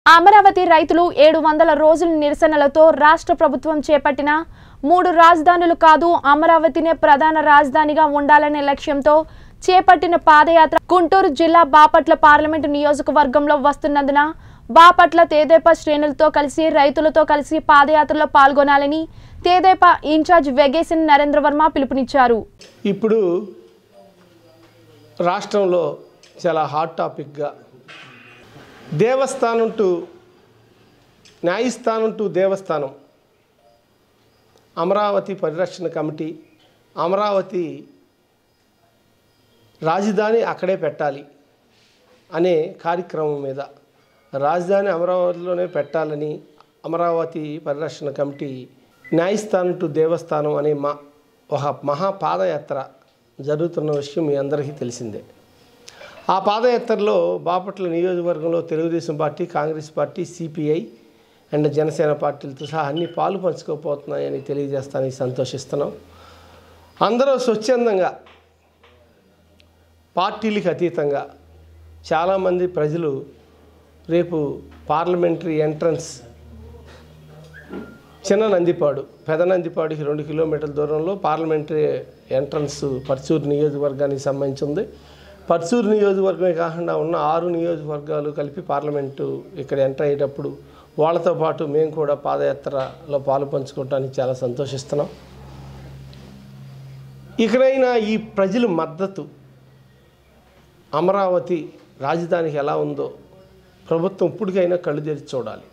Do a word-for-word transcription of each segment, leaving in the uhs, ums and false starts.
అమరావతి రైతులు ఏడు వందల రోజుల నిరసనలతో రాష్ట్ర ప్రభుత్వం చేపట్టిన మూడు రాజధానులు కాదు అమరావతినే ప్రధాన రాజధానిగా ఉండాలనే లక్ష్యంతో చేపట్టిన పాదయాత్ర గుంటూరు జిల్లా బాపట్ల పార్లమెంటు నియోజకవర్గంలో వస్తున్నందున బాపట్ల తెదేపా శ్రేణులతో కలిసి రైతులతో కలిసి పాదయాత్రలో పాల్గొనాలని తెదేపా ఇన్ఛార్జ్ వెగేసిన్ నరేంద్రవర్మ పిలుపునిచ్చారు. ఇప్పుడు రాష్ట్రంలో చాలా హాట్ టాపిక్గా దేవస్థానం టు న్యాయస్థానం టు దేవస్థానం అమరావతి పరిరక్షణ కమిటీ అమరావతి రాజధాని అక్కడే పెట్టాలి అనే కార్యక్రమం మీద రాజధాని అమరావతిలోనే పెట్టాలని అమరావతి పరిరక్షణ కమిటీ న్యాయస్థానం టు దేవస్థానం అనే మా ఒక మహాపాదయాత్ర జరుగుతున్న విషయం మీ అందరికీ తెలిసిందే. ఆ పాదయాత్రలో బాపట్ల నియోజకవర్గంలో Telugu Desam party, Congress party, CPI and Janasena పార్టీలతో సహా అన్ని పాలు పంచుకోపోతున్నాయని తెలియజేస్తానని సంతోషిస్తున్నాం. అందరూ స్వచ్ఛందంగా పార్టీలకు అతీతంగా చాలామంది ప్రజలు రేపు పార్లమెంటరీ ఎంట్రన్స్ చిన్న నందిపాడు పెద నందిపాడుకి రెండు కిలోమీటర్ల దూరంలో పార్లమెంటరీ ఎంట్రన్స్ పర్చూరు నియోజకవర్గానికి సంబంధించి ఉంది. పర్చూరు నియోజకవర్గమే కాకుండా ఉన్న ఆరు నియోజకవర్గాలు కలిపి పార్లమెంటు ఇక్కడ ఎంటర్ అయ్యేటప్పుడు వాళ్ళతో పాటు మేము కూడా పాదయాత్రలో పాలు పంచుకోవడానికి చాలా సంతోషిస్తున్నాం. ఇకనైనా ఈ ప్రజల మద్దతు అమరావతి రాజధానికి ఎలా ఉందో ప్రభుత్వం ఇప్పటికైనా కళ్ళు తెరిచి చూడాలి.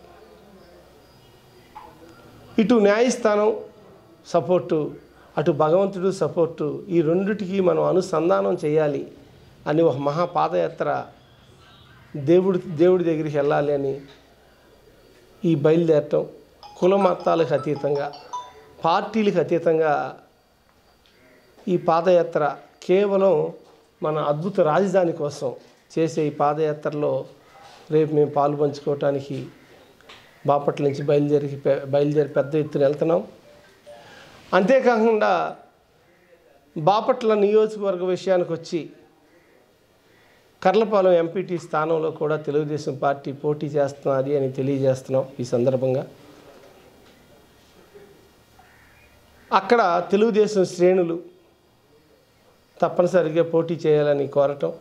ఇటు న్యాయస్థానం సపోర్టు, అటు భగవంతుడు సపోర్టు, ఈ రెండిటికి మనం అనుసంధానం చేయాలి అని ఒక మహాపాదయాత్ర దేవుడి దేవుడి దగ్గరికి వెళ్ళాలి అని ఈ బయలుదేరటం కుల మతాలకు అతీతంగా పార్టీలకు అతీతంగా ఈ పాదయాత్ర కేవలం మన అద్భుత రాజధాని కోసం చేసే ఈ పాదయాత్రలో రేపు మేము పాలు పంచుకోవటానికి బాపట్ల నుంచి బయలుదేరి బయలుదేరి పెద్ద ఎత్తున వెళ్తున్నాం. అంతేకాకుండా బాపట్ల నియోజకవర్గ విషయానికి వచ్చి కర్లపాలెం ఎంపీటీ స్థానంలో కూడా తెలుగుదేశం పార్టీ పోటీ చేస్తున్నది అని తెలియజేస్తున్నాం. ఈ సందర్భంగా అక్కడ తెలుగుదేశం శ్రేణులు తప్పనిసరిగా పోటీ చేయాలని కోరటం,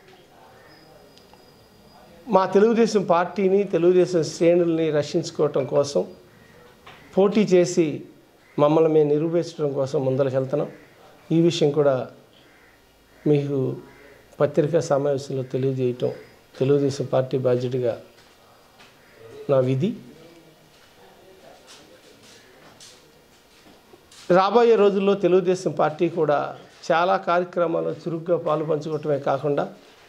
మా తెలుగుదేశం పార్టీని తెలుగుదేశం శ్రేణుల్ని రక్షించుకోవటం కోసం పోటీ చేసి మమ్మల్ని మేము నిరూపించడం కోసం ముందరికి వెళ్తున్నాం. ఈ విషయం కూడా మీకు పత్రికా సమావేశంలో తెలియజేయటం తెలుగుదేశం పార్టీ బాధ్యతగా నా విధి. రాబోయే రోజుల్లో తెలుగుదేశం పార్టీ కూడా చాలా కార్యక్రమాల్లో చురుగ్గా పాలు పంచుకోవటమే కాకుండా